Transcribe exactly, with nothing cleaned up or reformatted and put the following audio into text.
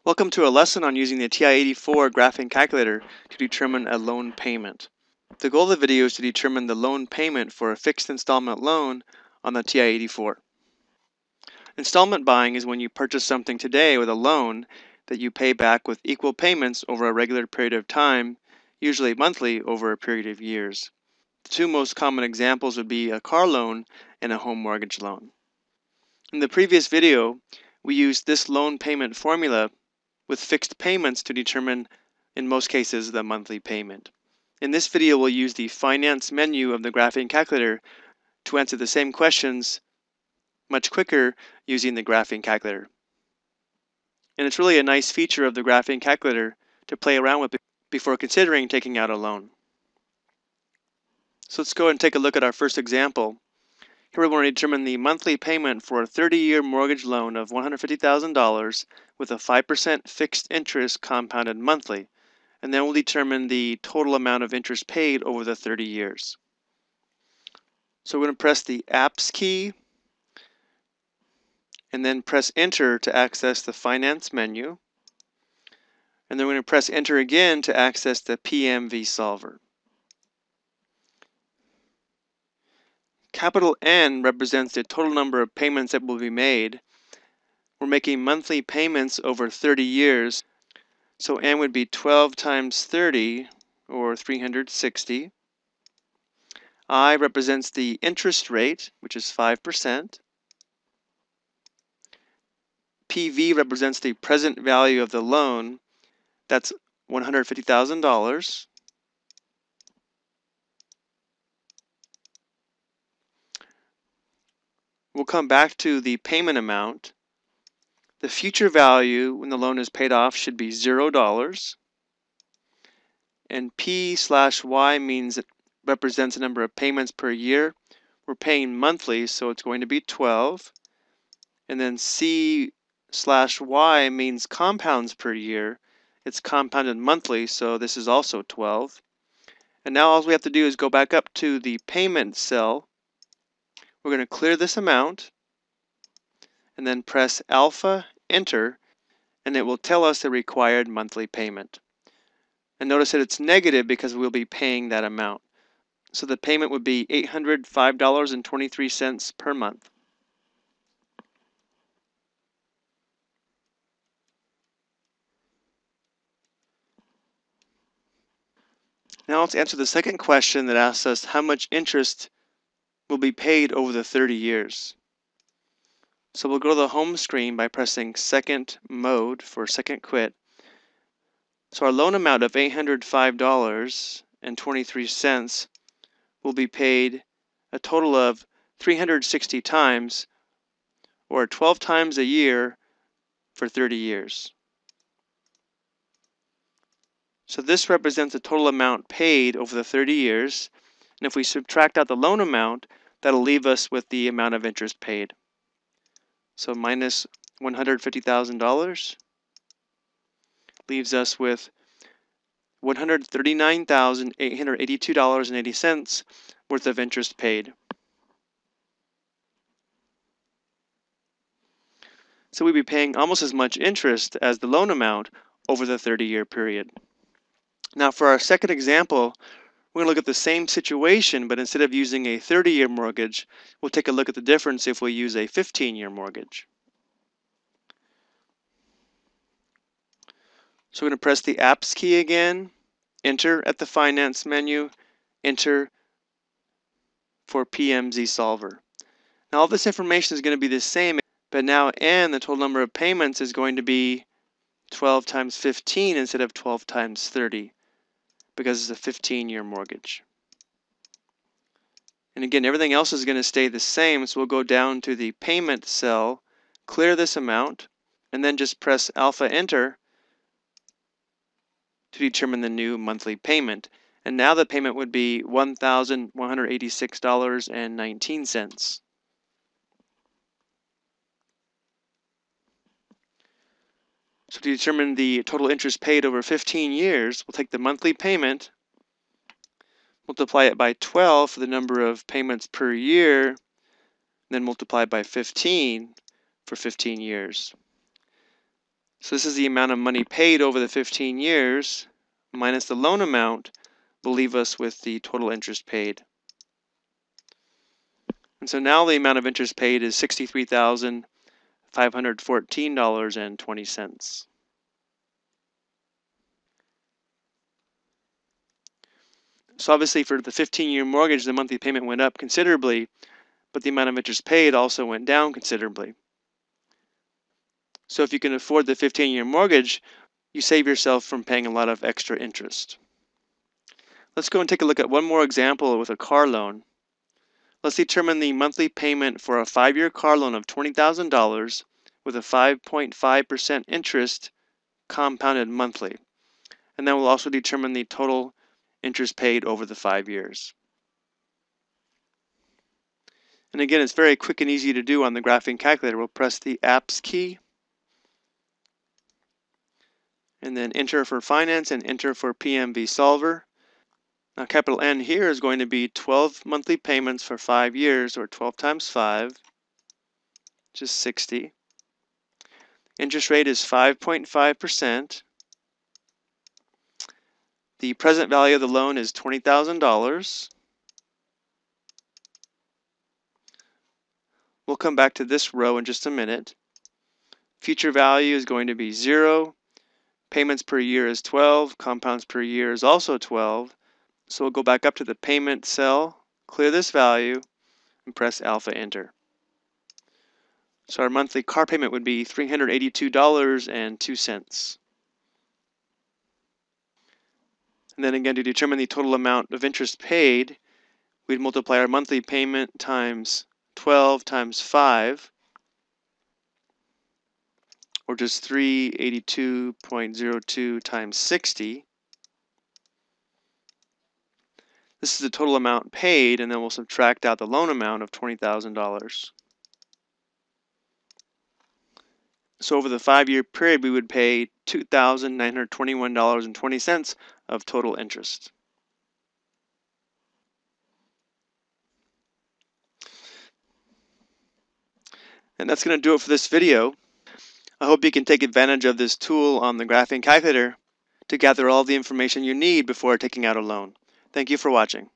Welcome to a lesson on using the T I eighty-four graphing calculator to determine a loan payment. The goal of the video is to determine the loan payment for a fixed installment loan on the T I eighty-four. Installment buying is when you purchase something today with a loan that you pay back with equal payments over a regular period of time, usually monthly over a period of years. The two most common examples would be a car loan and a home mortgage loan. In the previous video, we used this loan payment formula with fixed payments to determine, in most cases, the monthly payment. In this video, we'll use the finance menu of the graphing calculator to answer the same questions much quicker using the graphing calculator. And it's really a nice feature of the graphing calculator to play around with before considering taking out a loan. So let's go and take a look at our first example. Here we want to determine the monthly payment for a thirty-year mortgage loan of one hundred fifty thousand dollars with a five percent fixed interest compounded monthly, and then we'll determine the total amount of interest paid over the thirty years. So we're going to press the Apps key and then press Enter to access the Finance menu, and then we're going to press Enter again to access the P M V solver. Capital N represents the total number of payments that will be made. We're making monthly payments over thirty years, so N would be twelve times thirty, or three hundred sixty. I represents the interest rate, which is five percent. P V represents the present value of the loan, that's one hundred fifty thousand dollars. We'll come back to the payment amount. The future value when the loan is paid off should be zero dollars. And P slash Y means it represents the number of payments per year. We're paying monthly, so it's going to be twelve. And then C slash Y means compounds per year. It's compounded monthly, so this is also twelve. And now all we have to do is go back up to the payment cell. We're going to clear this amount and then press Alpha, Enter, and it will tell us the required monthly payment. And notice that it's negative because we'll be paying that amount. So the payment would be eight hundred five dollars and twenty-three cents per month. Now let's answer the second question that asks us how much interest will be paid over the thirty years. So we'll go to the home screen by pressing second mode for second quit. So our loan amount of eight hundred five dollars and twenty-three cents will be paid a total of three hundred sixty times, or twelve times a year for thirty years. So this represents the total amount paid over the thirty years, and if we subtract out the loan amount, that'll leave us with the amount of interest paid. So minus one hundred fifty thousand dollars leaves us with one hundred thirty-nine thousand eight hundred eighty-two dollars and eighty cents worth of interest paid. So we'd be paying almost as much interest as the loan amount over the thirty-year period. Now for our second example, we're going to look at the same situation, but instead of using a thirty-year mortgage, we'll take a look at the difference if we use a fifteen-year mortgage. So we're going to press the Apps key again, Enter at the Finance menu, Enter for P M Z solver. Now all this information is going to be the same, but now N, the total number of payments, is going to be twelve times fifteen instead of twelve times thirty, because it's a fifteen-year mortgage. And again, everything else is going to stay the same, so we'll go down to the payment cell, clear this amount, and then just press Alpha Enter to determine the new monthly payment. And now the payment would be one thousand one hundred eighty-six dollars and nineteen cents. So to determine the total interest paid over fifteen years, we'll take the monthly payment, multiply it by twelve for the number of payments per year, and then multiply by fifteen for fifteen years. So this is the amount of money paid over the fifteen years minus the loan amount will leave us with the total interest paid. And so now the amount of interest paid is sixty-three thousand five hundred fourteen dollars and twenty cents. So obviously for the fifteen year mortgage, the monthly payment went up considerably, but the amount of interest paid also went down considerably. So if you can afford the fifteen year mortgage, you save yourself from paying a lot of extra interest. Let's go and take a look at one more example with a car loan. Let's determine the monthly payment for a five year car loan of twenty thousand dollars with a five point five percent interest compounded monthly. And then we'll also determine the total interest paid over the five years. And again, it's very quick and easy to do on the graphing calculator. We'll press the apps key and then enter for finance and enter for P M V solver. Now capital N here is going to be twelve monthly payments for five years, or twelve times five, which is sixty. Interest rate is five point five percent. The present value of the loan is twenty thousand dollars. We'll come back to this row in just a minute. Future value is going to be zero. Payments per year is twelve. Compounds per year is also twelve. So we'll go back up to the payment cell, clear this value, and press alpha enter. So our monthly car payment would be three hundred eighty-two dollars and two cents. And then again, to determine the total amount of interest paid, we'd multiply our monthly payment times twelve times five, or just three hundred eighty-two point zero two times sixty. This is the total amount paid, and then we'll subtract out the loan amount of twenty thousand dollars. So over the five-year period, we would pay two thousand nine hundred twenty-one dollars and twenty cents of total interest. And that's going to do it for this video. I hope you can take advantage of this tool on the graphing calculator to gather all the information you need before taking out a loan. Thank you for watching.